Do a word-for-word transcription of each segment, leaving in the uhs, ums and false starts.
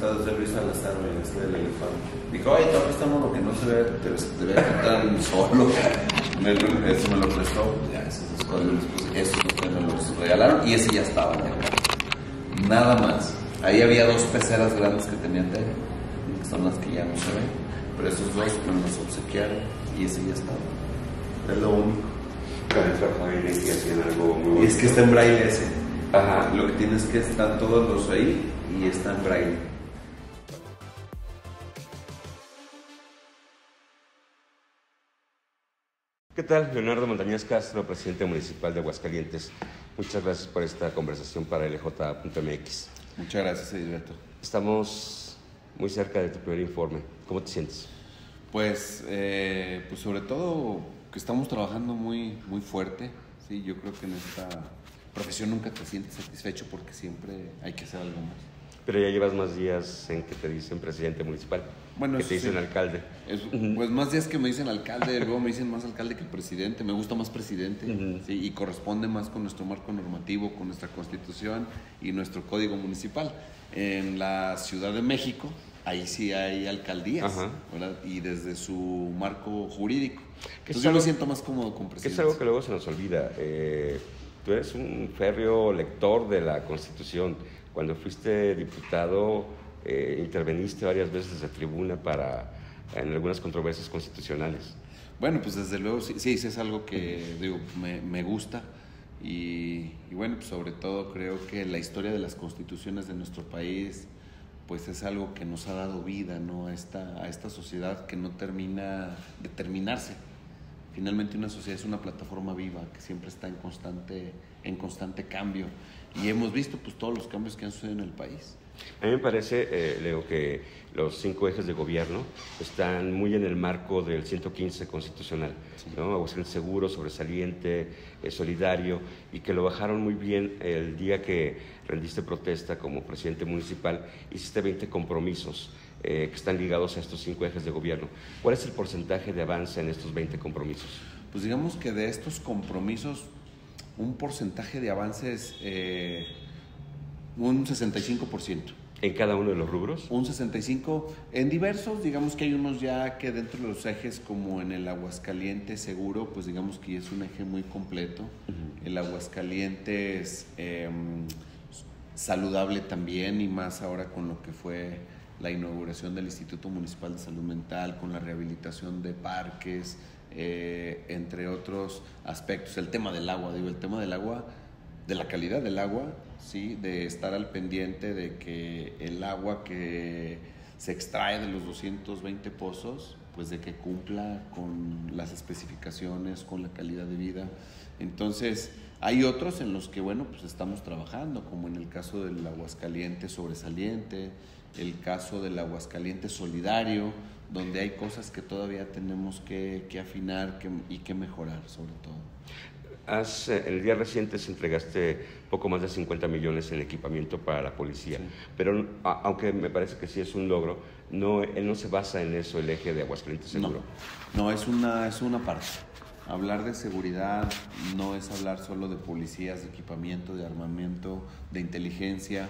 está desde Luis Salazar, güey, este del elefante. Dijo, ay, todavía estamos lo que no se ve, te, te ve tan solo. Me, eso me lo prestó, ya, esas dos cosas, pues, esos me los regalaron y ese ya estaba, ya. Nada más. Ahí había dos peceras grandes que tenía tele, que son las que ya no se ven, pero esos dos me los obsequiaron y ese ya estaba. Es lo único. Y hacían algo muy bonito. Y es que está en braille ese. Ajá. Lo que tienes es que están todos los ahí y está en braille. ¿Qué tal? Leonardo Montañez Castro, presidente municipal de Aguascalientes. Muchas gracias por esta conversación para L J punto M X. Muchas gracias, Edilberto. Estamos muy cerca de tu primer informe. ¿Cómo te sientes? Pues, eh, pues sobre todo que estamos trabajando muy, muy fuerte. Sí, yo creo que en esta profesión nunca te sientes satisfecho porque siempre hay que hacer algo más. Pero ya llevas más días en que te dicen presidente municipal, bueno, que te dicen sí. alcalde. Es, pues más días que me dicen alcalde, luego me dicen más alcalde que presidente. Me gusta más presidente, uh-huh. Sí, y corresponde más con nuestro marco normativo, con nuestra constitución y nuestro código municipal. En la Ciudad de México, ahí sí hay alcaldías, ¿verdad? Y desde su marco jurídico. Entonces yo me siento más cómodo con presidente. Es algo que luego se nos olvida. Eh, tú eres un férreo lector de la Constitución. Cuando fuiste diputado, eh, interveniste varias veces desde tribuna para, en algunas controversias constitucionales. Bueno, pues desde luego sí, sí, sí es algo que digo, me, me gusta y, y bueno, pues sobre todo creo que la historia de las constituciones de nuestro país pues es algo que nos ha dado vida, ¿no? a, esta, a esta sociedad que no termina de terminarse. Finalmente una sociedad es una plataforma viva que siempre está en constante, en constante cambio y hemos visto pues todos los cambios que han sucedido en el país. A mí me parece, eh, Leo, que los cinco ejes de gobierno están muy en el marco del ciento quince constitucional, sí. ¿No? Aguascalientes seguro, sobresaliente, eh, solidario, y que lo bajaron muy bien el día que rendiste protesta como presidente municipal. Hiciste veinte compromisos eh, que están ligados a estos cinco ejes de gobierno. ¿Cuál es el porcentaje de avance en estos veinte compromisos? Pues digamos que de estos compromisos, un porcentaje de avance es eh, un sesenta y cinco por ciento. ¿En cada uno de los rubros? Un sesenta y cinco por ciento. En diversos, digamos que hay unos ya que dentro de los ejes, como en el Aguascalientes seguro, pues digamos que es un eje muy completo. Uh-huh. El Aguascalientes eh, saludable también, y más ahora con lo que fue la inauguración del Instituto Municipal de Salud Mental, con la rehabilitación de parques, eh, entre otros aspectos. El tema del agua, digo, el tema del agua, de la calidad del agua, sí, de estar al pendiente de que el agua que se extrae de los doscientos veinte pozos, pues de que cumpla con las especificaciones, con la calidad de vida. Entonces, hay otros en los que, bueno, pues estamos trabajando, como en el caso del Aguascalientes sobresaliente, el caso del Aguascalientes solidario, donde hay cosas que todavía tenemos que, que afinar que, y que mejorar, sobre todo. Has, en el día reciente entregaste poco más de cincuenta millones en equipamiento para la policía, sí. Pero a, aunque me parece que sí es un logro, no, él no se basa en eso el eje de Aguascalientes Seguro. No, no es, una, es una parte. Hablar de seguridad no es hablar solo de policías, de equipamiento, de armamento, de inteligencia.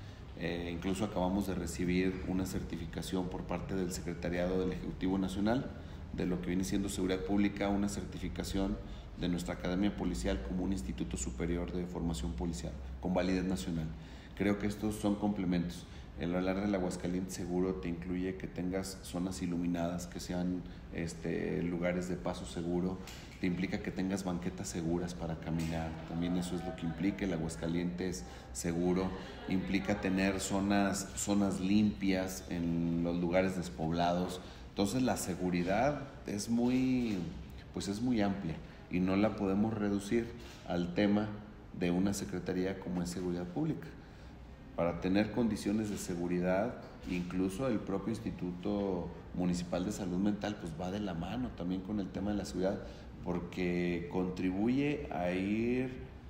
Eh, incluso acabamos de recibir una certificación por parte del Secretariado del Ejecutivo Nacional de lo que viene siendo seguridad pública, una certificación de nuestra Academia Policial como un instituto superior de formación policial con validez nacional. Creo que estos son complementos. El hablar del Aguascalientes seguro te incluye que tengas zonas iluminadas, que sean este, lugares de paso seguro, te implica que tengas banquetas seguras para caminar, también eso es lo que implica el Aguascalientes seguro, implica tener zonas, zonas limpias en los lugares despoblados. Entonces la seguridad es muy, pues es muy amplia y no la podemos reducir al tema de una secretaría como es Seguridad Pública. Para tener condiciones de seguridad, incluso el propio Instituto Municipal de Salud Mental pues va de la mano también con el tema de la seguridad, porque contribuye a ir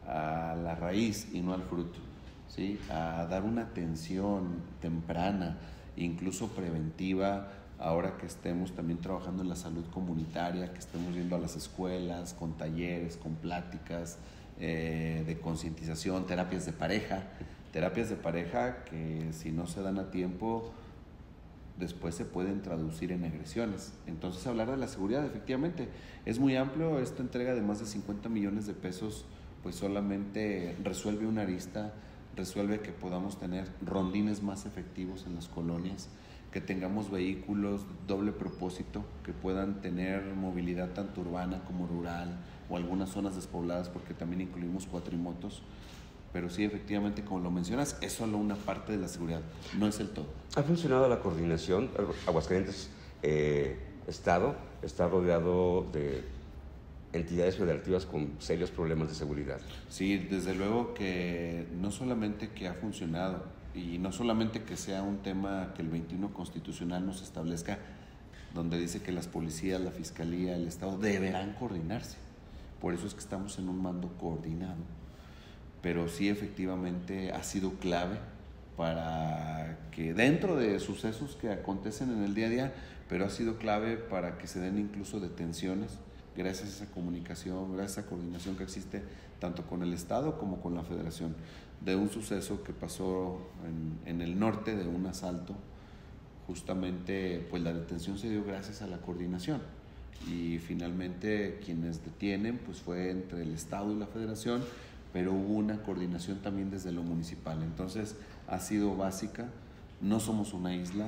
a la raíz y no al fruto, ¿sí? A dar una atención temprana, incluso preventiva, ahora que estemos también trabajando en la salud comunitaria, que estemos yendo a las escuelas con talleres, con pláticas eh, de concientización, terapias de pareja, Terapias de pareja que si no se dan a tiempo, después se pueden traducir en agresiones. Entonces, hablar de la seguridad, efectivamente, es muy amplio. Esta entrega de más de cincuenta millones de pesos, pues solamente resuelve una arista, resuelve que podamos tener rondines más efectivos en las colonias, que tengamos vehículos doble propósito, que puedan tener movilidad tanto urbana como rural, o algunas zonas despobladas, porque también incluimos cuatrimotos. Pero sí, efectivamente, como lo mencionas, es solo una parte de la seguridad, no es el todo. ¿Ha funcionado la coordinación? Aguascalientes, eh, Estado, está rodeado de entidades federativas con serios problemas de seguridad. Sí, desde luego que no solamente que ha funcionado, y no solamente que sea un tema que el veintiuno constitucional nos establezca, donde dice que las policías, la fiscalía, el Estado deberán coordinarse. Por eso es que estamos en un mando coordinado. Pero sí, efectivamente, ha sido clave para que dentro de sucesos que acontecen en el día a día, pero ha sido clave para que se den incluso detenciones, gracias a esa comunicación, gracias a esa coordinación que existe tanto con el Estado como con la Federación, de un suceso que pasó en, en el norte, de un asalto. Justamente, pues la detención se dio gracias a la coordinación, y finalmente quienes detienen pues fue entre el Estado y la Federación, pero hubo una coordinación también desde lo municipal. Entonces ha sido básica. No somos una isla,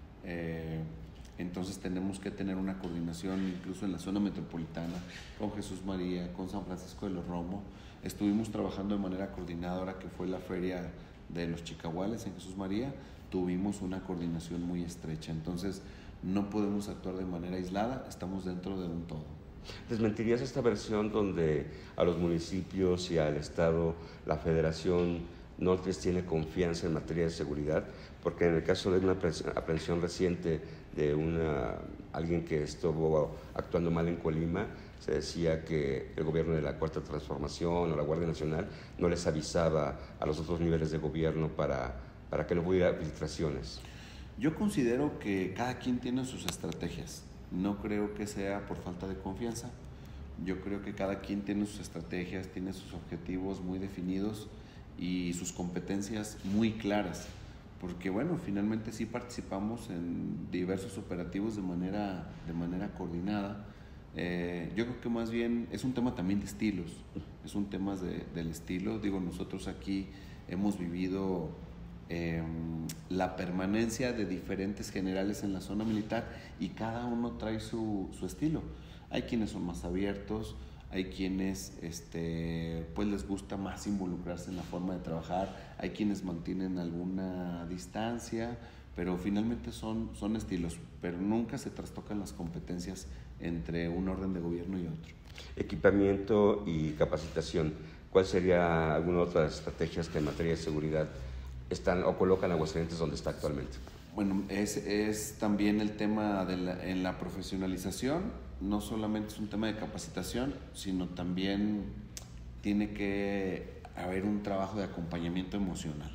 eh, entonces tenemos que tener una coordinación incluso en la zona metropolitana, con Jesús María, con San Francisco de los Romo. Estuvimos trabajando de manera coordinada ahora que fue la feria de los Chicahuales en Jesús María. Tuvimos una coordinación muy estrecha. Entonces no podemos actuar de manera aislada, estamos dentro de un todo. ¿Desmentirías esta versión donde a los municipios y al Estado la Federación no les tiene confianza en materia de seguridad? Porque en el caso de una aprehensión reciente de una, alguien que estuvo actuando mal en Colima, se decía que el gobierno de la Cuarta Transformación o la Guardia Nacional no les avisaba a los otros niveles de gobierno para, para que no hubiera filtraciones. Yo considero que cada quien tiene sus estrategias. No creo que sea por falta de confianza. Yo creo que cada quien tiene sus estrategias, tiene sus objetivos muy definidos y sus competencias muy claras. Porque bueno, finalmente sí participamos en diversos operativos de manera, de manera coordinada. Eh, yo creo que más bien es un tema también de estilos, es un tema de, del estilo. Digo, nosotros aquí hemos vivido eh, la permanencia de diferentes generales en la zona militar y cada uno trae su, su estilo. Hay quienes son más abiertos, hay quienes este, pues les gusta más involucrarse en la forma de trabajar, hay quienes mantienen alguna distancia, pero finalmente son, son estilos, pero nunca se trastocan las competencias entre un orden de gobierno y otro. Equipamiento y capacitación. ¿Cuál sería alguna otra estrategias que en materia de seguridad están o colocan a Aguascalientes donde está actualmente? Bueno, es, es también el tema de la, en la profesionalización. No solamente es un tema de capacitación, sino también tiene que haber un trabajo de acompañamiento emocional,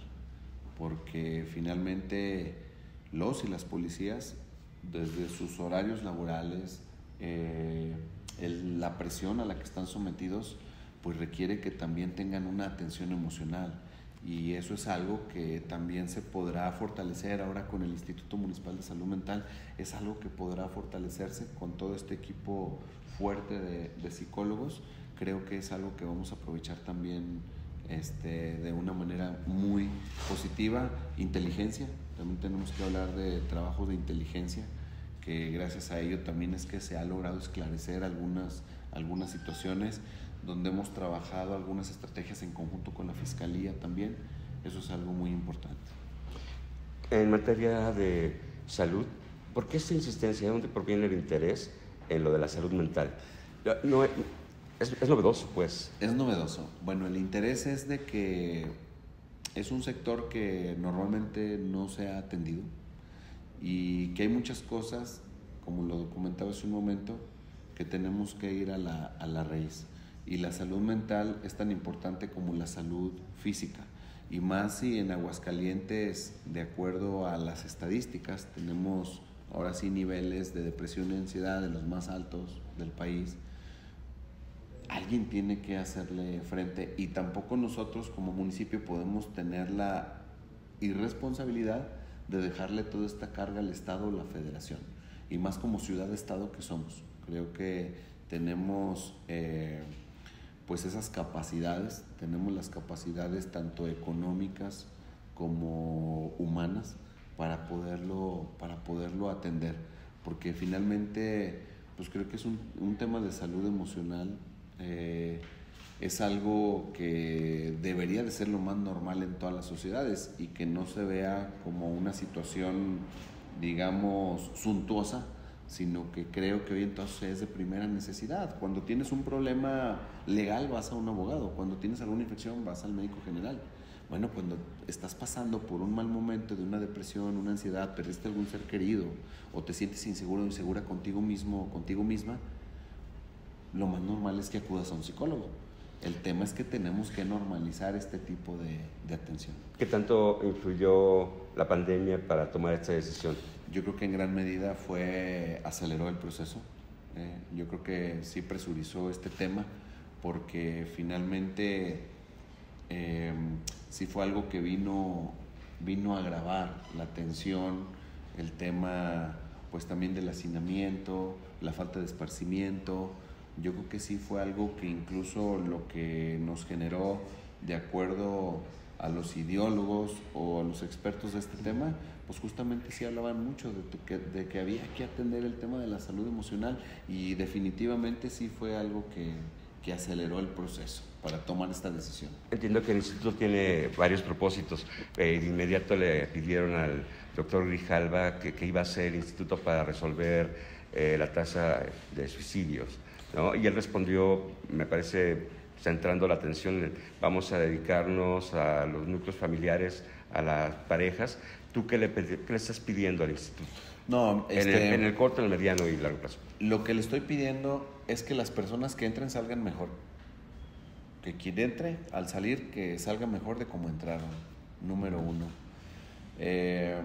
porque finalmente los y las policías, desde sus horarios laborales, eh, el, la presión a la que están sometidos, pues requiere que también tengan una atención emocional. Y eso es algo que también se podrá fortalecer ahora con el Instituto Municipal de Salud Mental. Es algo que podrá fortalecerse con todo este equipo fuerte de, de psicólogos. Creo que es algo que vamos a aprovechar también este, de una manera muy positiva. Inteligencia, también tenemos que hablar de trabajo de inteligencia, que gracias a ello también es que se ha logrado esclarecer algunas, algunas situaciones, donde hemos trabajado algunas estrategias en conjunto con la Fiscalía también. Eso es algo muy importante. En materia de salud, ¿por qué esta insistencia? ¿De dónde proviene el interés en lo de la salud mental? No, es, es novedoso, pues. Es novedoso. Bueno, el interés es de que es un sector que normalmente no se ha atendido y que hay muchas cosas, como lo documentaba hace un momento, que tenemos que ir a la, a la raíz. Y la salud mental es tan importante como la salud física, y más si en Aguascalientes, de acuerdo a las estadísticas, tenemos ahora sí niveles de depresión y ansiedad de los más altos del país. alguien tiene que hacerle frente, y tampoco nosotros como municipio podemos tener la irresponsabilidad de dejarle toda esta carga al Estado o la Federación, y más como ciudad-estado que somos. Creo que tenemos eh, pues esas capacidades, tenemos las capacidades tanto económicas como humanas para poderlo, para poderlo atender, porque finalmente pues creo que es un, un tema de salud emocional. Eh, es algo que debería de ser lo más normal en todas las sociedades y que no se vea como una situación, digamos, suntuosa, sino que creo que hoy entonces es de primera necesidad. Cuando tienes un problema legal vas a un abogado, cuando tienes alguna infección vas al médico general. Bueno, cuando estás pasando por un mal momento de una depresión, una ansiedad, perdiste algún ser querido o te sientes inseguro o insegura contigo mismo o contigo misma, lo más normal es que acudas a un psicólogo. El tema es que tenemos que normalizar este tipo de, de atención. ¿Qué tanto influyó la pandemia para tomar esta decisión? Yo creo que en gran medida fue, aceleró el proceso. Eh, yo creo que sí presurizó este tema porque finalmente eh, sí fue algo que vino, vino a agravar la tensión, el tema pues también del hacinamiento, la falta de esparcimiento. Yo creo que sí fue algo que incluso lo que nos generó, de acuerdo a los ideólogos o a los expertos de este tema, pues justamente sí hablaban mucho de que, de que había que atender el tema de la salud emocional, y definitivamente sí fue algo que, que aceleró el proceso para tomar esta decisión. Entiendo que el instituto tiene varios propósitos. Eh, de inmediato le pidieron al doctor Grijalva que, que iba a hacer el instituto para resolver eh, la tasa de suicidios, ¿no? Y él respondió, me parece, centrando la atención, vamos a dedicarnos a los núcleos familiares, a las parejas. ¿Tú qué le, qué le estás pidiendo al instituto? No, este, en, el, en el corto, en el mediano y largo plazo. Lo que le estoy pidiendo es que las personas que entren salgan mejor. Que quien entre, al salir, que salga mejor de cómo entraron, número uno. Eh,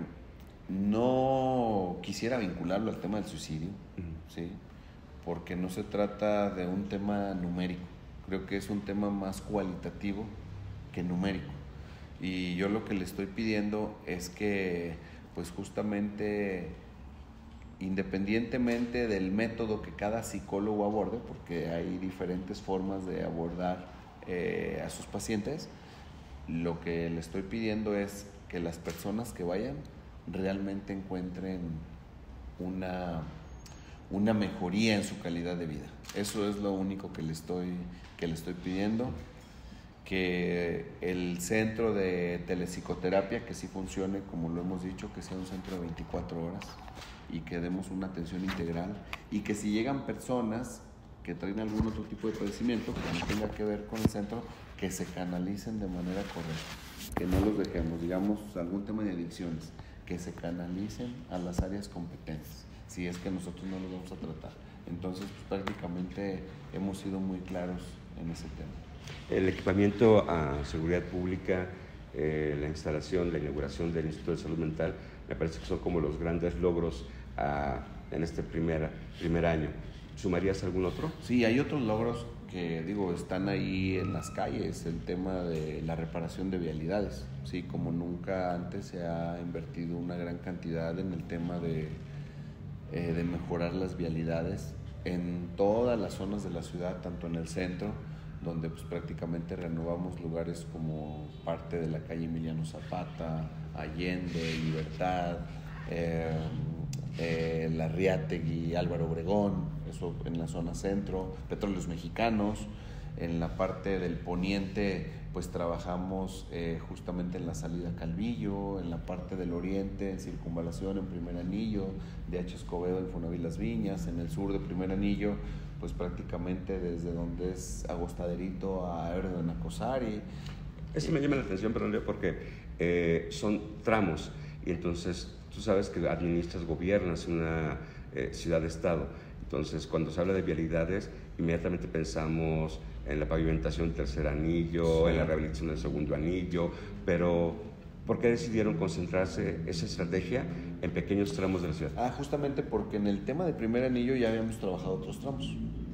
no quisiera vincularlo al tema del suicidio, uh-huh. ¿sí? Porque no se trata de un tema numérico. Creo que es un tema más cualitativo que numérico. Y yo lo que le estoy pidiendo es que, pues justamente, independientemente del método que cada psicólogo aborde, porque hay diferentes formas de abordar eh, a sus pacientes, lo que le estoy pidiendo es que las personas que vayan realmente encuentren una, una mejoría en su calidad de vida. Eso es lo único que le estoy, que le estoy pidiendo. Que el centro de telepsicoterapia, que sí funcione, como lo hemos dicho, que sea un centro de veinticuatro horas y que demos una atención integral, y que si llegan personas que traen algún otro tipo de padecimiento que no tenga que ver con el centro, que se canalicen de manera correcta, que no los dejemos, digamos, algún tema de adicciones, que se canalicen a las áreas competentes, si es que nosotros no los vamos a tratar. Entonces, pues, prácticamente hemos sido muy claros en ese tema. El equipamiento a seguridad pública, eh, la instalación, la inauguración del Instituto de Salud Mental, me parece que son como los grandes logros a, en este primer, primer año. ¿Sumarías algún otro? Sí, hay otros logros que, digo, están ahí en las calles, el tema de la reparación de vialidades. Sí, como nunca antes se ha invertido una gran cantidad en el tema de, eh, de mejorar las vialidades en todas las zonas de la ciudad, tanto en el centro, donde pues prácticamente renovamos lugares como parte de la calle Emiliano Zapata, Allende, Libertad, eh, eh, Larriátegui, Álvaro Obregón, eso en la zona centro, Petróleos Mexicanos. En la parte del poniente pues trabajamos eh, justamente en la salida Calvillo, en la parte del oriente, en Circunvalación, en Primer Anillo, de H. Escobedo, en Fonaví Las Viñas, en el sur de Primer Anillo, pues prácticamente desde donde es Agostaderito a Héroe de Nacosari. Eso me llama la atención, perdón, Leo, porque eh, son tramos, y entonces tú sabes que administras, gobiernas una eh, ciudad-estado. Entonces, cuando se habla de vialidades, inmediatamente pensamos en la pavimentación del tercer anillo, sí, en la rehabilitación del segundo anillo, pero ¿por qué decidieron concentrarse esa estrategia en pequeños tramos de la ciudad? Ah, justamente porque en el tema del primer anillo ya habíamos trabajado otros tramos.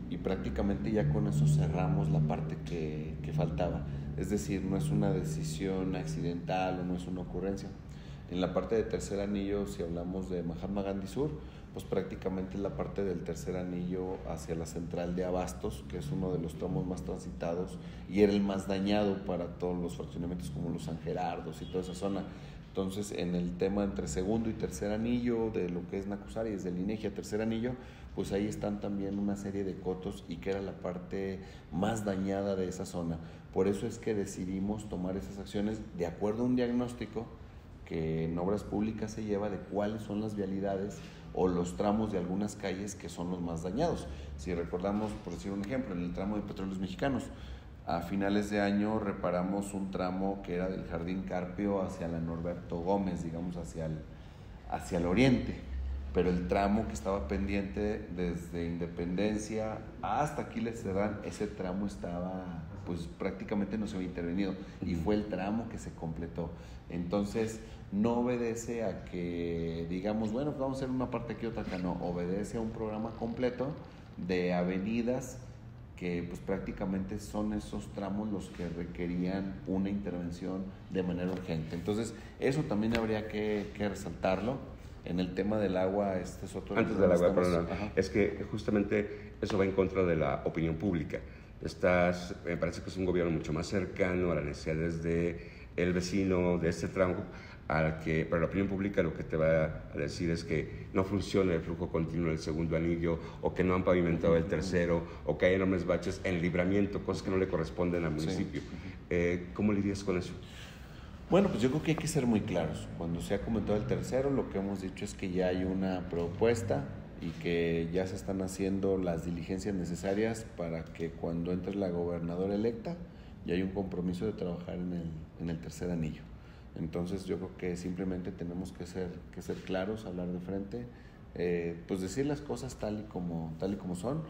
y prácticamente ya con eso cerramos la parte que, que faltaba. Es decir, no es una decisión accidental o no es una ocurrencia. En la parte de tercer anillo, si hablamos de Mahatma Gandhi Sur, pues prácticamente es la parte del tercer anillo hacia la central de Abastos, que es uno de los tramos más transitados y era el más dañado para todos los fraccionamientos como los San Gerardos y toda esa zona. Entonces, en el tema entre segundo y tercer anillo de lo que es Nacuzari, desde el INEGI a tercer anillo, pues ahí están también una serie de cotos y que era la parte más dañada de esa zona. Por eso es que decidimos tomar esas acciones de acuerdo a un diagnóstico que en obras públicas se lleva de cuáles son las vialidades o los tramos de algunas calles que son los más dañados. Si recordamos, por decir un ejemplo, en el tramo de Petróleos Mexicanos, a finales de año reparamos un tramo que era del Jardín Carpio hacia la Norberto Gómez, digamos hacia el, hacia el oriente, pero el tramo que estaba pendiente desde Independencia hasta Aquiles Cerdán, ese tramo estaba, pues prácticamente no se había intervenido y fue el tramo que se completó. Entonces no obedece a que digamos, bueno, pues vamos a hacer una parte aquí, otra acá, no, obedece a un programa completo de avenidas que pues prácticamente son esos tramos los que requerían una intervención de manera urgente. Entonces eso también habría que, que resaltarlo. En el tema del agua, este es otro... Antes del agua, perdón, es que justamente eso va en contra de la opinión pública. Estás, me parece que es un gobierno mucho más cercano a las necesidades del vecino de este tramo, al que, pero la opinión pública lo que te va a decir es que no funciona el flujo continuo del segundo anillo, o que no han pavimentado el tercero, o que hay enormes baches en libramiento, cosas que no le corresponden al municipio. Sí. Eh, ¿Cómo lidias con eso? Bueno, pues yo creo que hay que ser muy claros. Cuando se ha comentado el tercero, lo que hemos dicho es que ya hay una propuesta y que ya se están haciendo las diligencias necesarias para que cuando entre la gobernadora electa ya hay un compromiso de trabajar en el, en el tercer anillo. Entonces yo creo que simplemente tenemos que ser, que ser claros, hablar de frente, eh, pues decir las cosas tal y como, tal y como son.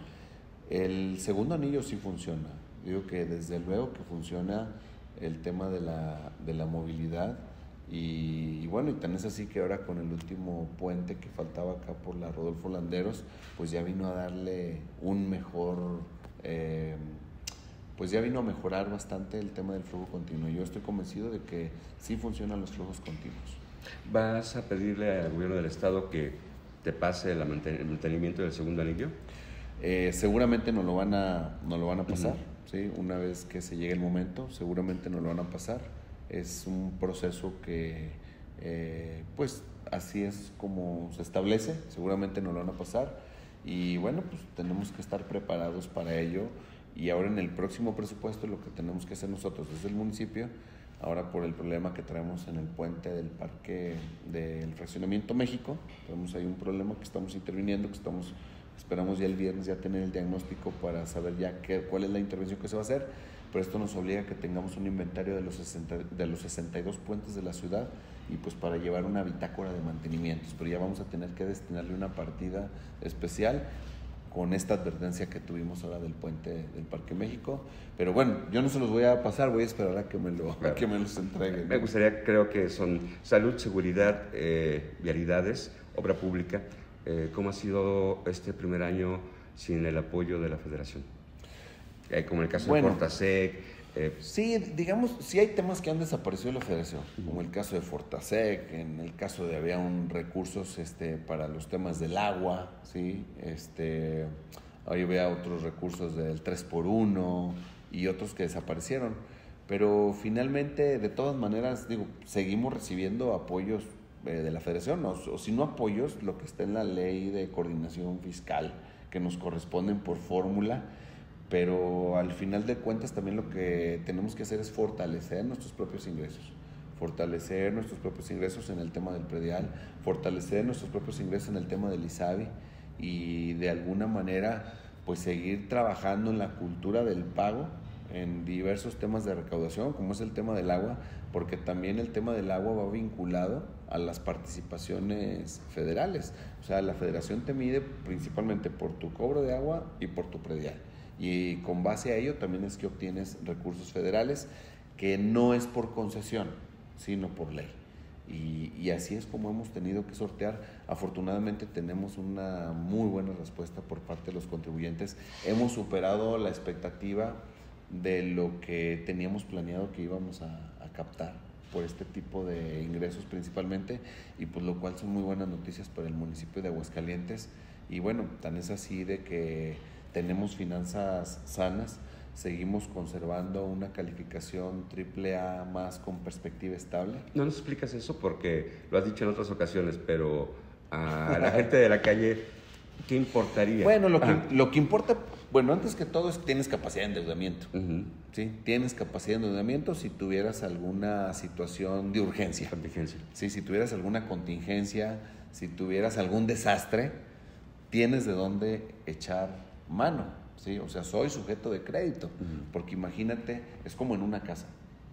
El segundo anillo sí funciona. Digo que desde luego que funciona el tema de la, de la movilidad y, y bueno, y tan es así que ahora con el último puente que faltaba acá por la Rodolfo Landeros, pues ya vino a darle un mejor, eh, pues ya vino a mejorar bastante el tema del flujo continuo. Yo estoy convencido de que sí funcionan los flujos continuos. ¿Vas a pedirle al gobierno del estado que te pase el mantenimiento del segundo anillo? Eh, seguramente nos lo van a, nos lo van a pasar. Uh-huh. ¿Sí? Una vez que se llegue el momento, seguramente nos lo van a pasar. Es un proceso que, eh, pues, así es como se establece, seguramente nos lo van a pasar. Y bueno, pues tenemos que estar preparados para ello. Y ahora en el próximo presupuesto lo que tenemos que hacer nosotros desde el municipio, ahora por el problema que traemos en el puente del Parque del Fraccionamiento México, tenemos ahí un problema que estamos interviniendo, que estamos... Esperamos ya el viernes ya tener el diagnóstico para saber ya qué, cuál es la intervención que se va a hacer, pero esto nos obliga a que tengamos un inventario de los, sesenta, de los sesenta y dos puentes de la ciudad y pues para llevar una bitácora de mantenimientos, pero ya vamos a tener que destinarle una partida especial con esta advertencia que tuvimos ahora del puente del Parque México, pero bueno, yo no se los voy a pasar, voy a esperar a que me, lo, a que me los entreguen. Me gustaría, creo que son salud, seguridad, eh, vialidades, obra pública. Eh, ¿Cómo ha sido este primer año sin el apoyo de la Federación? Eh, como el caso bueno, de Fortasec. Eh, sí, digamos, sí hay temas que han desaparecido de la Federación, uh-huh. como el caso de Fortasec, en el caso de había un recursos este, para los temas del agua, ¿sí? Este, ahí había otros recursos del tres por uno y otros que desaparecieron. Pero finalmente, de todas maneras, digo, seguimos recibiendo apoyos de la Federación, o, o si no apoyos, lo que está en la ley de coordinación fiscal que nos corresponden por fórmula, pero al final de cuentas también lo que tenemos que hacer es fortalecer nuestros propios ingresos, fortalecer nuestros propios ingresos en el tema del predial, fortalecer nuestros propios ingresos en el tema del ISABI y de alguna manera pues seguir trabajando en la cultura del pago en diversos temas de recaudación, como es el tema del agua, porque también el tema del agua va vinculado a las participaciones federales. O sea, la federación te mide principalmente por tu cobro de agua y por tu predial. Y con base a ello también es que obtienes recursos federales, que no es por concesión, sino por ley. Y, y así es como hemos tenido que sortear. Afortunadamente tenemos una muy buena respuesta por parte de los contribuyentes. Hemos superado la expectativa de lo que teníamos planeado que íbamos a, a captar por este tipo de ingresos principalmente, y pues lo cual son muy buenas noticias para el municipio de Aguascalientes. Y bueno, tan es así de que tenemos finanzas sanas. Seguimos conservando una calificación triple A más con perspectiva estable. No nos explicas eso porque lo has dicho en otras ocasiones, pero a la gente de la calle, ¿qué importaría? Bueno, lo que, lo que importa, bueno, antes que todo es que tienes capacidad de endeudamiento. Uh-huh. ¿Sí? Tienes capacidad de endeudamiento si tuvieras alguna situación de urgencia. Contingencia. Sí, si tuvieras alguna contingencia, si tuvieras algún desastre, tienes de dónde echar mano. Sí, o sea, soy sujeto de crédito, uh-huh. Porque imagínate, es como en una casa.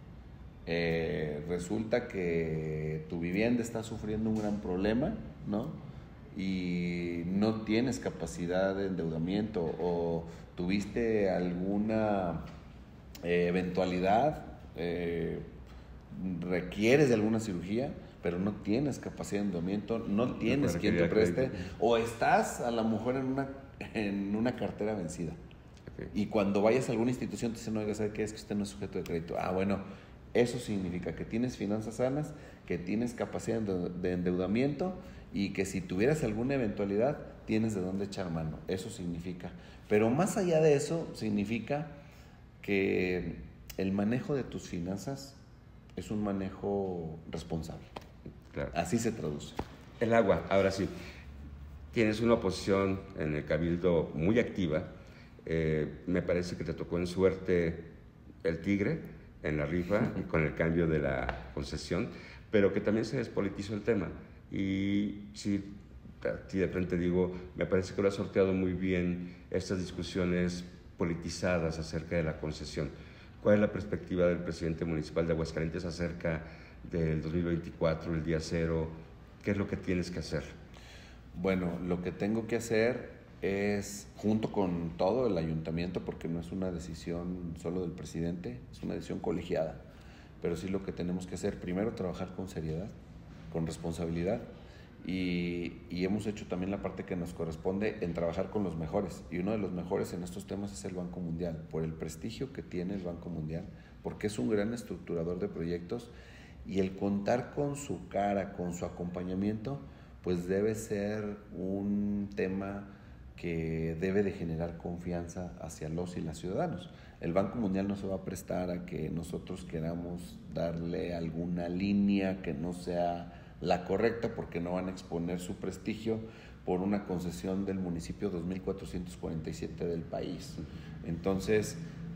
Eh, resulta que tu vivienda está sufriendo un gran problema, ¿no? Y no tienes capacidad de endeudamiento o tuviste alguna eh, eventualidad, eh, requieres de alguna cirugía, pero no tienes capacidad de endeudamiento, no tienes no quien te preste, crédito. O estás a lo mejor en una en una cartera vencida. Okay. Y cuando vayas a alguna institución te dicen, oiga, ¿sabe qué? Es que usted no es sujeto de crédito. Ah, bueno, eso significa que tienes finanzas sanas, que tienes capacidad de endeudamiento y que si tuvieras alguna eventualidad tienes de dónde echar mano. Eso significa. Pero más allá de eso, significa que el manejo de tus finanzas es un manejo responsable. Claro. Así se traduce. El agua, ahora sí. Tienes una oposición en el Cabildo muy activa. Eh, me parece que te tocó en suerte el tigre en la rifa y con el cambio de la concesión, pero que también se despolitizó el tema. Y si a ti de repente digo, me parece que lo has sorteado muy bien estas discusiones politizadas acerca de la concesión. ¿Cuál es la perspectiva del presidente municipal de Aguascalientes acerca del dos mil veinticuatro, el día cero? ¿Qué es lo que tienes que hacer? Bueno, lo que tengo que hacer es, junto con todo el ayuntamiento, porque no es una decisión solo del presidente, es una decisión colegiada, pero sí lo que tenemos que hacer, primero trabajar con seriedad, con responsabilidad, y, y hemos hecho también la parte que nos corresponde en trabajar con los mejores, y uno de los mejores en estos temas es el Banco Mundial, por el prestigio que tiene el Banco Mundial, porque es un gran estructurador de proyectos, y el contar con su cara, con su acompañamiento, pues debe ser un tema que debe de generar confianza hacia los y las ciudadanos. El Banco Mundial no se va a prestar a que nosotros queramos darle alguna línea que no sea la correcta, porque no van a exponer su prestigio por una concesión del municipio dos mil cuatrocientos cuarenta y siete del país. Entonces,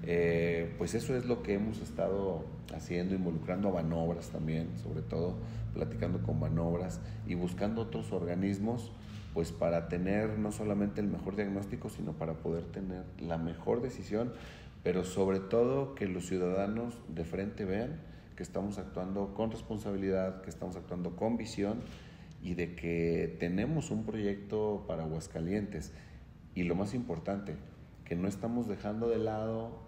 eh, pues eso es lo que hemos estado haciendo, involucrando a Banobras también, sobre todo platicando con Banobras y buscando otros organismos, pues para tener no solamente el mejor diagnóstico, sino para poder tener la mejor decisión, pero sobre todo que los ciudadanos de frente vean que estamos actuando con responsabilidad, que estamos actuando con visión y de que tenemos un proyecto para Aguascalientes. Y lo más importante, que no estamos dejando de lado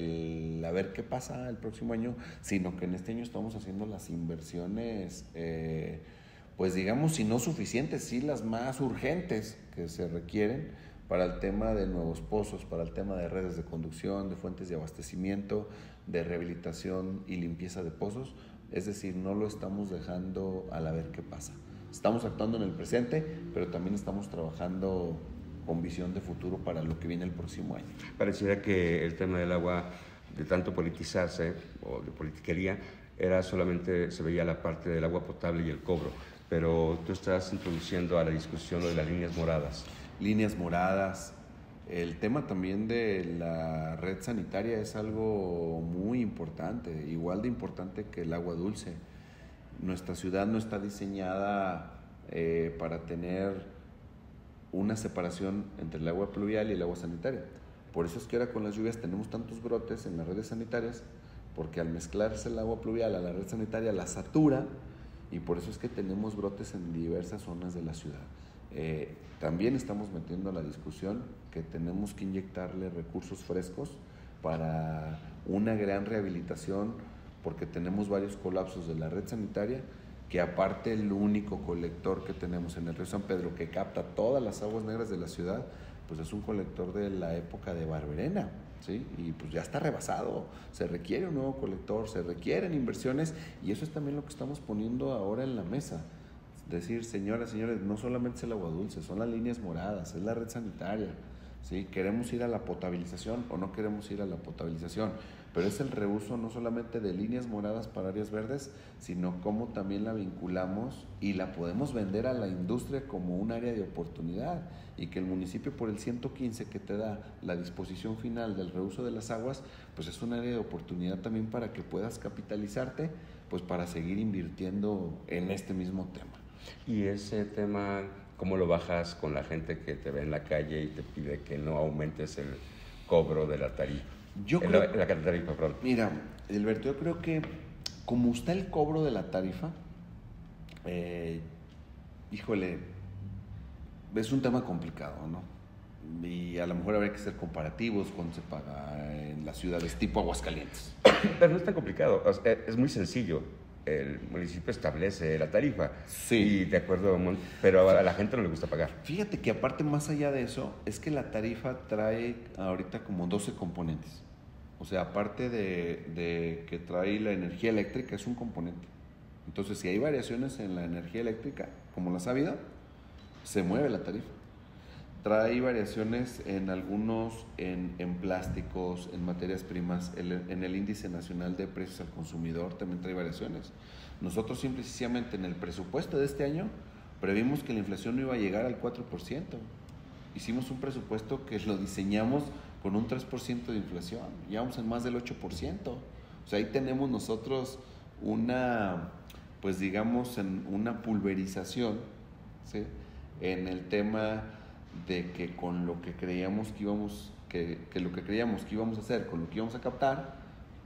el a ver qué pasa el próximo año, sino que en este año estamos haciendo las inversiones, eh, pues digamos, si no suficientes, sí las más urgentes que se requieren para el tema de nuevos pozos, para el tema de redes de conducción, de fuentes de abastecimiento, de rehabilitación y limpieza de pozos. Es decir, no lo estamos dejando al a ver qué pasa. Estamos actuando en el presente, pero también estamos trabajando con visión de futuro para lo que viene el próximo año. Pareciera que el tema del agua, de tanto politizarse o de politiquería, era solamente, se veía la parte del agua potable y el cobro, pero tú estás introduciendo a la discusión lo de las líneas moradas. Líneas moradas, el tema también de la red sanitaria es algo muy importante, igual de importante que el agua dulce. Nuestra ciudad no está diseñada eh, para tener una separación entre el agua pluvial y el agua sanitaria. Por eso es que ahora con las lluvias tenemos tantos brotes en las redes sanitarias, porque al mezclarse el agua pluvial a la red sanitaria la satura, y por eso es que tenemos brotes en diversas zonas de la ciudad. Eh, también estamos metiendo a la discusión que tenemos que inyectarle recursos frescos para una gran rehabilitación, porque tenemos varios colapsos de la red sanitaria que aparte el único colector que tenemos en el río San Pedro que capta todas las aguas negras de la ciudad, pues es un colector de la época de Barberena, ¿sí? Y pues ya está rebasado, se requiere un nuevo colector, se requieren inversiones, y eso es también lo que estamos poniendo ahora en la mesa. Es decir, señoras, señores, no solamente es el agua dulce, son las líneas moradas, es la red sanitaria, ¿sí? Queremos ir a la potabilización o no queremos ir a la potabilización, pero es el reuso no solamente de líneas moradas para áreas verdes, sino cómo también la vinculamos y la podemos vender a la industria como un área de oportunidad, y que el municipio, por el ciento quince que te da la disposición final del reuso de las aguas, pues es un área de oportunidad también para que puedas capitalizarte, pues para seguir invirtiendo en este mismo tema. Y ese tema, ¿cómo lo bajas con la gente que te ve en la calle y te pide que no aumentes el cobro de la tarifa? Yo creo, la, la tarifa, perdón. Mira, Alberto, yo creo que como está el cobro de la tarifa, eh, híjole, es un tema complicado, ¿no? Y a lo mejor habría que hacer comparativos cuando se paga en las ciudades tipo Aguascalientes. Pero no es tan complicado, es muy sencillo. El municipio establece la tarifa, sí, y de acuerdo, pero a la gente no le gusta pagar. Fíjate que aparte, más allá de eso, es que la tarifa trae ahorita como doce componentes. O sea, aparte de, de que trae la energía eléctrica, es un componente. Entonces, si hay variaciones en la energía eléctrica, como las ha habido, se mueve la tarifa. Trae variaciones en algunos, en, en plásticos, en materias primas, el, en el índice nacional de precios al consumidor también trae variaciones. Nosotros simple y sencillamente en el presupuesto de este año previmos que la inflación no iba a llegar al cuatro por ciento. Hicimos un presupuesto que lo diseñamos con un tres por ciento de inflación, ya vamos en más del ocho por ciento. O sea, ahí tenemos nosotros una, pues digamos, en una pulverización, ¿sí?, en el tema de que con lo que creíamos que íbamos, que, que lo que creíamos que íbamos a hacer, con lo que íbamos a captar,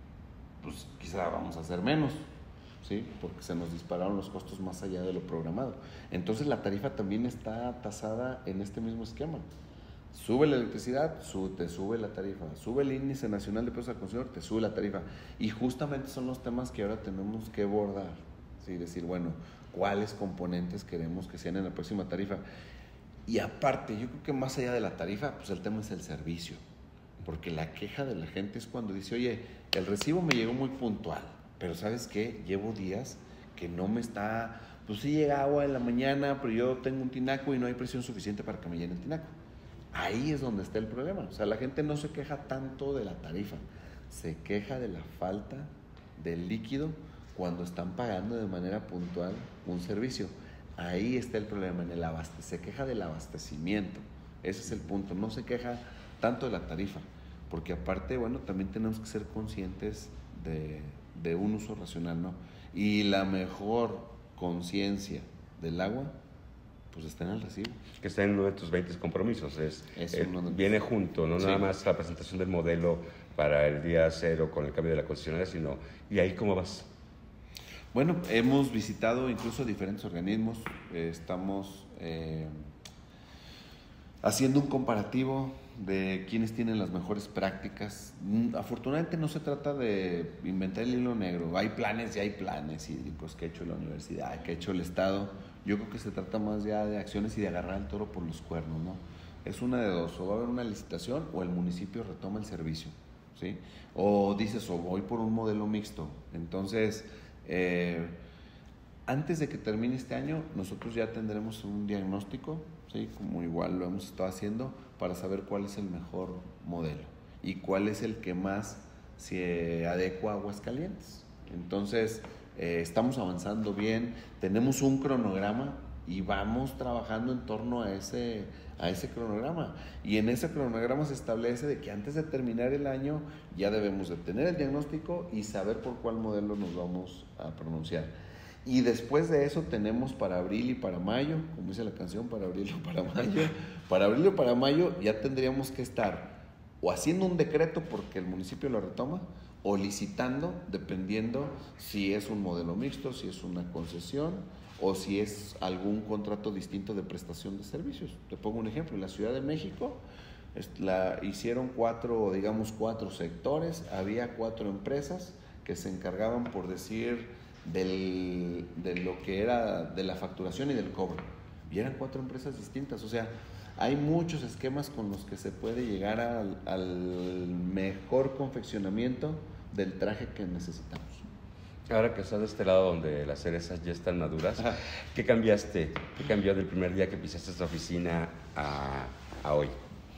pues quizá vamos a hacer menos, ¿sí? Porque se nos dispararon los costos más allá de lo programado. Entonces la tarifa también está tasada en este mismo esquema. Sube la electricidad, sube, te sube la tarifa. Sube el índice nacional de precios al consumidor, te sube la tarifa. Y justamente son los temas que ahora tenemos que abordar, ¿sí? Decir, bueno, ¿cuáles componentes queremos que sean en la próxima tarifa? Y aparte, yo creo que más allá de la tarifa, pues el tema es el servicio. Porque la queja de la gente es cuando dice, oye, el recibo me llegó muy puntual, pero ¿sabes qué? Llevo días que no me está... Pues sí llega agua en la mañana, pero yo tengo un tinaco y no hay presión suficiente para que me llene el tinaco. Ahí es donde está el problema. O sea, la gente no se queja tanto de la tarifa, se queja de la falta del líquido cuando están pagando de manera puntual un servicio. Ahí está el problema, en el abaste, se queja del abastecimiento. Ese es el punto, no se queja tanto de la tarifa, porque aparte, bueno, también tenemos que ser conscientes de, de un uso racional, ¿no? Y la mejor conciencia del agua, pues está en el recibo. Que está en uno de tus veinte compromisos, es, es eh, uno de... viene junto, no sí. Nada más la presentación del modelo para el día cero con el cambio de la concesionaria, sino, ¿y ahí cómo vas? Bueno, hemos visitado incluso diferentes organismos, eh, estamos eh, haciendo un comparativo de quiénes tienen las mejores prácticas. Afortunadamente no se trata de inventar el hilo negro, hay planes y hay planes, y pues que ha hecho la universidad, que ha hecho el Estado. Yo creo que se trata más ya de acciones y de agarrar el toro por los cuernos, ¿no? Es una de dos, o va a haber una licitación o el municipio retoma el servicio, ¿sí? O dices, o voy por un modelo mixto. Entonces... Eh, antes de que termine este año, nosotros ya tendremos un diagnóstico, ¿sí?, como igual lo hemos estado haciendo, para saber cuál es el mejor modelo y cuál es el que más se adecua a Aguascalientes. Entonces, eh, estamos avanzando bien, tenemos un cronograma y vamos trabajando en torno a ese, a ese cronograma. Y en ese cronograma se establece de que antes de terminar el año ya debemos de tener el diagnóstico y saber por cuál modelo nos vamos a pronunciar. Y después de eso tenemos para abril y para mayo, como dice la canción, para abril o para mayo, para abril o para mayo ya tendríamos que estar o haciendo un decreto porque el municipio lo retoma, o licitando, dependiendo si es un modelo mixto, si es una concesión, o si es algún contrato distinto de prestación de servicios. Te pongo un ejemplo, en la Ciudad de México la, hicieron cuatro, digamos cuatro sectores, había cuatro empresas que se encargaban, por decir, del, de lo que era de la facturación y del cobro. Y eran cuatro empresas distintas. O sea, hay muchos esquemas con los que se puede llegar al, al mejor confeccionamiento del traje que necesitamos. Ahora que estás de este lado donde las cerezas ya están maduras, Ajá. ¿qué cambiaste? ¿Qué cambió del primer día que pisaste esta oficina a, a hoy?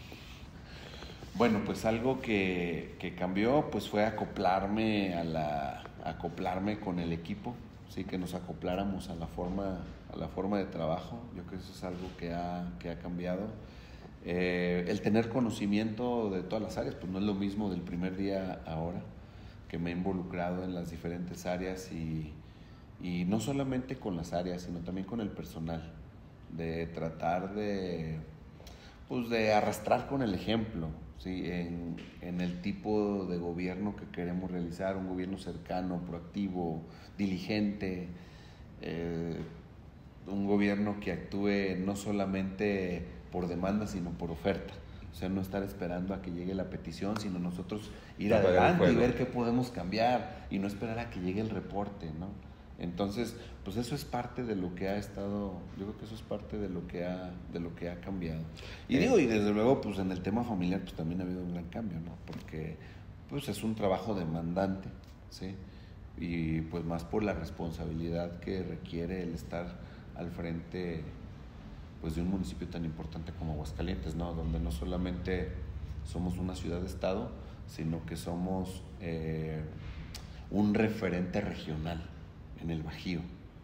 Bueno, pues algo que, que cambió pues fue acoplarme a la acoplarme con el equipo, sí, que nos acopláramos a la forma a la forma de trabajo. Yo creo que eso es algo que ha que ha cambiado. Eh, el tener conocimiento de todas las áreas, pues no es lo mismo del primer día a ahora, que me he involucrado en las diferentes áreas y, y no solamente con las áreas, sino también con el personal, de tratar de, pues de arrastrar con el ejemplo, ¿sí? en, en el tipo de gobierno que queremos realizar, un gobierno cercano, proactivo, diligente, eh, un gobierno que actúe no solamente por demanda, sino por oferta. O sea, no estar esperando a que llegue la petición, sino nosotros ir adelante y ver qué podemos cambiar y no esperar a que llegue el reporte, ¿no? Entonces, pues eso es parte de lo que ha estado, yo creo que eso es parte de lo que ha, de lo que ha cambiado. Y digo, y desde luego, pues en el tema familiar, pues también ha habido un gran cambio, ¿no? Porque, pues es un trabajo demandante, ¿sí? Y pues más por la responsabilidad que requiere el estar al frente, pues de un municipio tan importante como Aguascalientes, ¿no? Donde no solamente somos una ciudad-estado, sino que somos eh, un referente regional en el Bajío,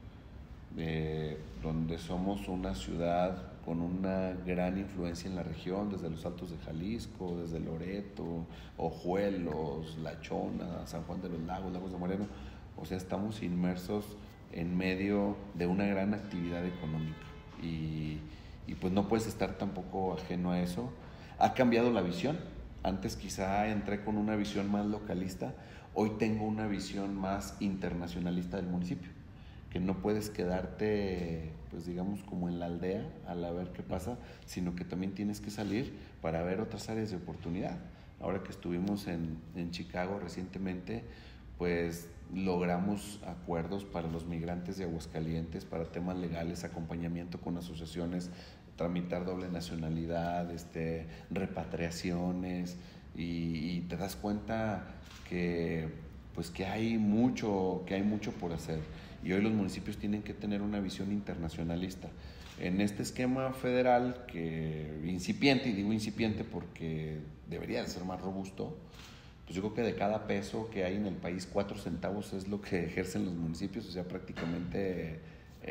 eh, donde somos una ciudad con una gran influencia en la región, desde los Altos de Jalisco, desde Loreto, Ojuelos, La Chona, San Juan de los Lagos, Lagos de Moreno. O sea, estamos inmersos en medio de una gran actividad económica. Y, y pues no puedes estar tampoco ajeno a eso. Ha cambiado la visión. Antes quizá entré con una visión más localista, hoy tengo una visión más internacionalista del municipio, que no puedes quedarte, pues digamos, como en la aldea a la ver qué pasa, sino que también tienes que salir para ver otras áreas de oportunidad. Ahora que estuvimos en, en Chicago recientemente, pues logramos acuerdos para los migrantes de Aguascalientes, para temas legales, acompañamiento con asociaciones, tramitar doble nacionalidad, este, repatriaciones, y, y te das cuenta que, pues, que hay mucho, que hay mucho por hacer. Y hoy los municipios tienen que tener una visión internacionalista. En este esquema federal, que incipiente, y digo incipiente porque debería de ser más robusto, pues yo creo que de cada peso que hay en el país, cuatro centavos es lo que ejercen los municipios, o sea, prácticamente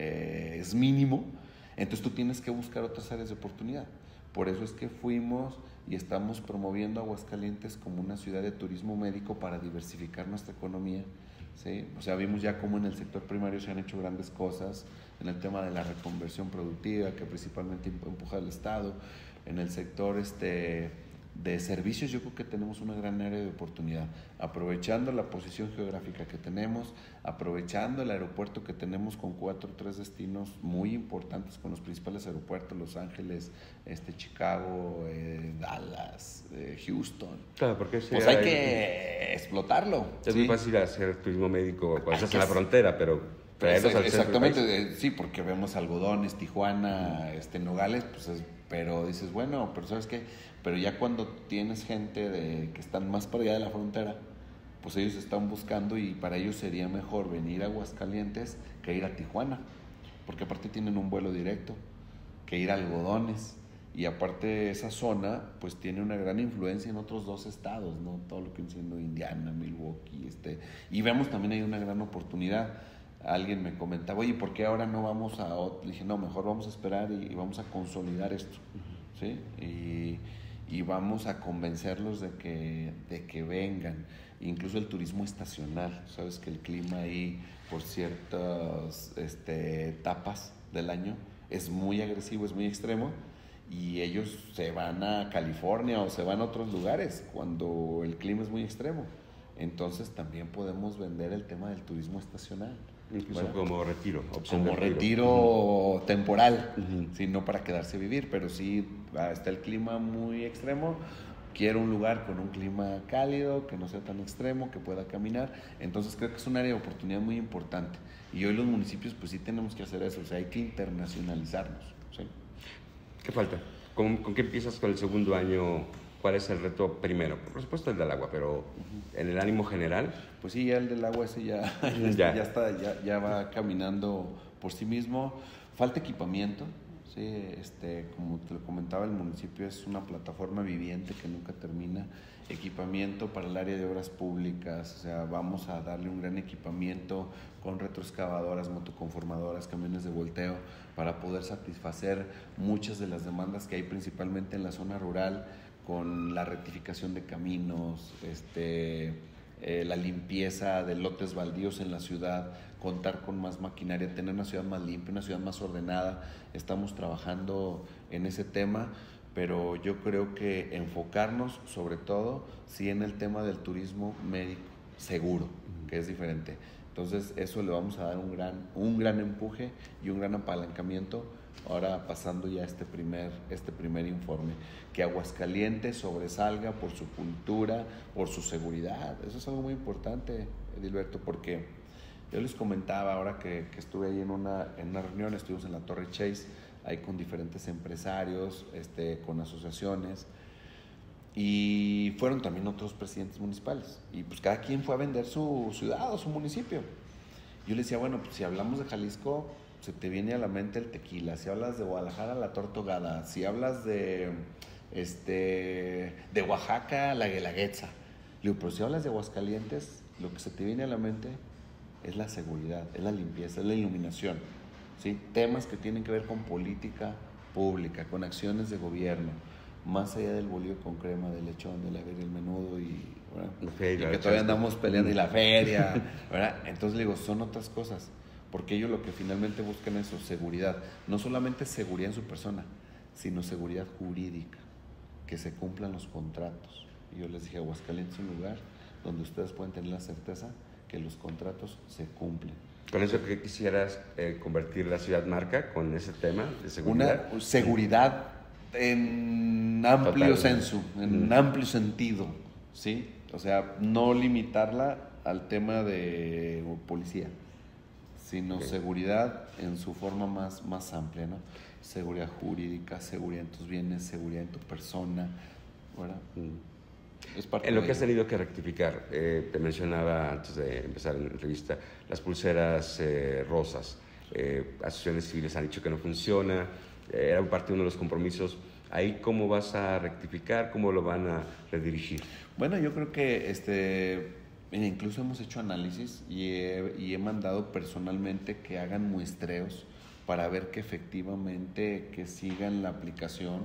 eh, es mínimo. Entonces tú tienes que buscar otras áreas de oportunidad. Por eso es que fuimos y estamos promoviendo Aguascalientes como una ciudad de turismo médico para diversificar nuestra economía, ¿sí? O sea, vimos ya cómo en el sector primario se han hecho grandes cosas, en el tema de la reconversión productiva, que principalmente empuja el Estado, en el sector este, de servicios. Yo creo que tenemos una gran área de oportunidad, aprovechando la posición geográfica que tenemos, aprovechando el aeropuerto que tenemos con cuatro o tres destinos muy importantes con los principales aeropuertos, Los Ángeles, este, Chicago, eh, Dallas, eh, Houston. Claro, porque pues hay que explotarlo. Es ¿sí? muy fácil hacer turismo médico cuando estás en la frontera, pero traerlos al exactamente, centro sí, porque vemos algodones, Tijuana, este, Nogales, pues es, pero dices, bueno, pero ¿sabes qué? Pero ya cuando tienes gente de, que están más para allá de la frontera, pues ellos están buscando, y para ellos sería mejor venir a Aguascalientes que ir a Tijuana, porque aparte tienen un vuelo directo, que ir a Algodones, y aparte esa zona pues tiene una gran influencia en otros dos estados, ¿no? Todo lo que viene siendo Indiana, Milwaukee, este, y vemos también hay una gran oportunidad. Alguien me comentaba, oye, ¿por qué ahora no vamos a otro? Le dije, no, mejor vamos a esperar y, y vamos a consolidar esto, ¿sí? Y, y vamos a convencerlos de que, de que vengan. Incluso el turismo estacional, sabes que el clima ahí por ciertas este, etapas del año es muy agresivo, es muy extremo, y ellos se van a California o se van a otros lugares cuando el clima es muy extremo. Entonces también podemos vender el tema del turismo estacional. Incluso bueno, como retiro. Como retiro, retiro uh-huh. temporal, uh-huh. sí, no para quedarse a vivir, pero sí está el clima muy extremo, quiero un lugar con un clima cálido, que no sea tan extremo, que pueda caminar. Entonces creo que es un área de oportunidad muy importante. Y hoy los municipios pues sí tenemos que hacer eso, o sea, hay que internacionalizarnos. ¿Sí? ¿Qué falta? ¿Con, ¿Con qué empiezas con el segundo año? ¿Cuál es el reto primero? Por supuesto el del agua, pero uh-huh. en el ánimo general. Pues sí, ya el del agua ese ya, ya. ya está, ya, ya va caminando por sí mismo. Falta equipamiento. Sí, este, como te lo comentaba, el municipio es una plataforma viviente que nunca termina. Equipamiento para el área de obras públicas, o sea, vamos a darle un gran equipamiento con retroexcavadoras, motoconformadoras, camiones de volteo, para poder satisfacer muchas de las demandas que hay principalmente en la zona rural, con la rectificación de caminos, este, eh, la limpieza de lotes baldíos en la ciudad, contar con más maquinaria, tener una ciudad más limpia, una ciudad más ordenada. Estamos trabajando en ese tema, pero yo creo que enfocarnos sobre todo sí en el tema del turismo médico seguro, que es diferente. Entonces eso le vamos a dar un gran, un gran empuje y un gran apalancamiento. Ahora pasando ya este primer, este primer informe, que Aguascalientes sobresalga por su cultura, por su seguridad. Eso es algo muy importante, Edilberto, porque yo les comentaba ahora que, que estuve ahí en una, en una reunión, estuvimos en la Torre Chase, ahí con diferentes empresarios, este, con asociaciones, y fueron también otros presidentes municipales, y pues cada quien fue a vender su ciudad o su municipio. Yo les decía, bueno, pues si hablamos de Jalisco, se te viene a la mente el tequila. Si hablas de Guadalajara, la torta ahogada. Si hablas de, este, de Oaxaca, la guelaguetza. Digo, pero si hablas de Aguascalientes, lo que se te viene a la mente es la seguridad, es la limpieza, es la iluminación, ¿sí? Temas que tienen que ver con política pública, con acciones de gobierno, más allá del bolillo con crema, del lechón, de la feria, el menudo y, feria, y que todavía andamos peleando, y la feria, ¿verdad? Entonces le digo, son otras cosas, porque ellos lo que finalmente buscan es su seguridad, no solamente seguridad en su persona, sino seguridad jurídica, que se cumplan los contratos. Y yo les dije, Aguascalientes es un lugar donde ustedes pueden tener la certeza que los contratos se cumplen. ¿Con eso qué quisieras eh, convertir la ciudad marca con ese tema de seguridad? Una seguridad en amplio Total. senso, en mm. amplio sentido, ¿sí? O sea, no limitarla al tema de policía, sino okay. seguridad en su forma más, más amplia, ¿no? Seguridad jurídica, seguridad en tus bienes, seguridad en tu persona, ¿verdad? Mm. Es parte en lo de que has ello. tenido que rectificar, eh, te mencionaba antes de empezar la entrevista, las pulseras eh, rosas. Eh, asociaciones civiles han dicho que no funciona, eh, era parte de uno de los compromisos. ¿Ahí cómo vas a rectificar? ¿Cómo lo van a redirigir? Bueno, yo creo que este, incluso hemos hecho análisis y he, y he mandado personalmente que hagan muestreos para ver que efectivamente que sigan la aplicación.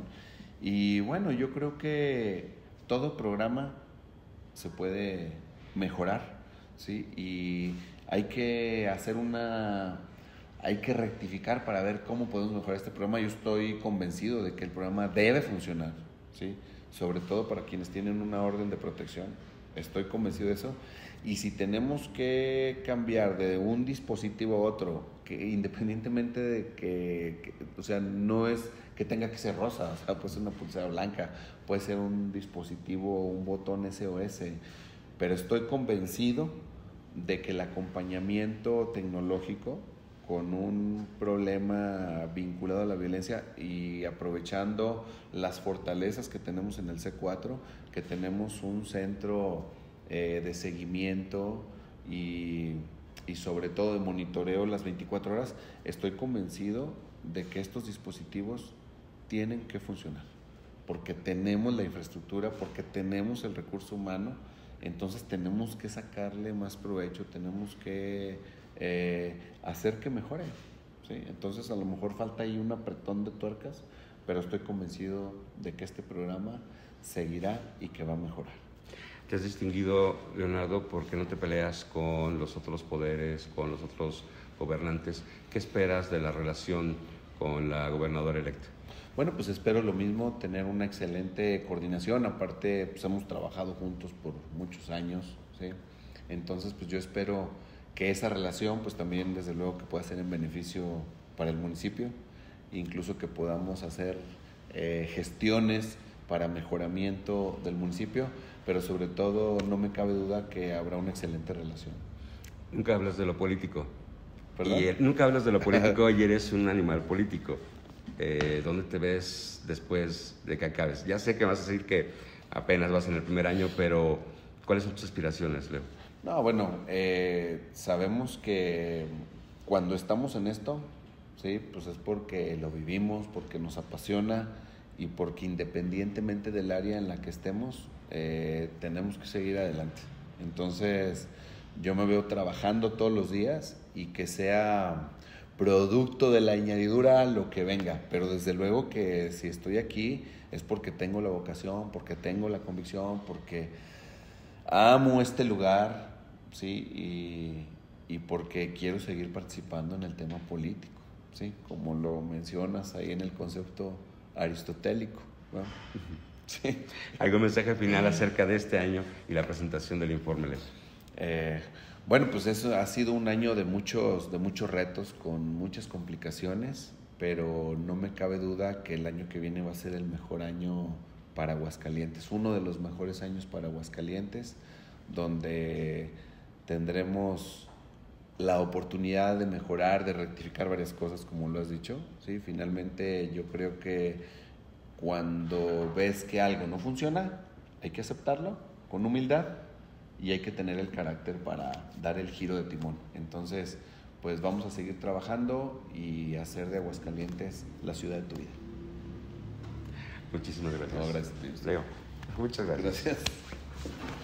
Y bueno, yo creo que todo programa se puede mejorar, ¿sí? Y hay que hacer una, hay que rectificar para ver cómo podemos mejorar este programa. Yo estoy convencido de que el programa debe funcionar, ¿sí? Sobre todo para quienes tienen una orden de protección. Estoy convencido de eso. Y si tenemos que cambiar de un dispositivo a otro, que independientemente de que, que o sea, no es que tenga que ser rosa, o sea, puede ser una pulsera blanca, puede ser un dispositivo, un botón S O S, pero estoy convencido de que el acompañamiento tecnológico con un problema vinculado a la violencia y aprovechando las fortalezas que tenemos en el C cuatro, que tenemos un centro eh, de seguimiento y, y sobre todo de monitoreo las veinticuatro horas, estoy convencido de que estos dispositivos tienen que funcionar, porque tenemos la infraestructura, porque tenemos el recurso humano, entonces tenemos que sacarle más provecho, tenemos que eh, hacer que mejore, ¿sí? Entonces a lo mejor falta ahí un apretón de tuercas, pero estoy convencido de que este programa seguirá y que va a mejorar. Te has distinguido, Leonardo, porque no te peleas con los otros poderes, con los otros gobernantes. ¿Qué esperas de la relación con la gobernadora electa? Bueno, pues espero lo mismo, tener una excelente coordinación. Aparte, pues hemos trabajado juntos por muchos años, ¿sí? Entonces, pues yo espero que esa relación, pues también, desde luego, que pueda ser en beneficio para el municipio, incluso que podamos hacer eh, gestiones para mejoramiento del municipio, pero sobre todo no me cabe duda que habrá una excelente relación. Nunca hablas de lo político. ¿Perdón? Y, eh, nunca hablas de lo político y eres un animal político. Eh, ¿Dónde te ves después de que acabes? Ya sé que vas a decir que apenas vas en el primer año, pero ¿cuáles son tus aspiraciones, Leo? No, bueno, eh, sabemos que cuando estamos en esto, sí, pues es porque lo vivimos, porque nos apasiona y porque independientemente del área en la que estemos, eh, tenemos que seguir adelante. Entonces, yo me veo trabajando todos los días y que sea producto de la añadidura lo que venga, pero desde luego que si estoy aquí es porque tengo la vocación, porque tengo la convicción, porque amo este lugar, sí, y, y porque quiero seguir participando en el tema político, sí, como lo mencionas ahí en el concepto aristotélico, ¿no? Sí. ¿Algún mensaje final acerca de este año y la presentación del informe, Leo? Eh, bueno, pues eso ha sido un año de muchos, de muchos retos, con muchas complicaciones, pero no me cabe duda que el año que viene va a ser el mejor año para Aguascalientes, uno de los mejores años para Aguascalientes, donde tendremos la oportunidad de mejorar, de rectificar varias cosas, como lo has dicho, ¿sí? Finalmente yo creo que cuando ves que algo no funciona, hay que aceptarlo con humildad y hay que tener el carácter para dar el giro de timón. Entonces, pues vamos a seguir trabajando y hacer de Aguascalientes la ciudad de tu vida. Muchísimas gracias. No, gracias a ti. Leo, muchas gracias. Gracias.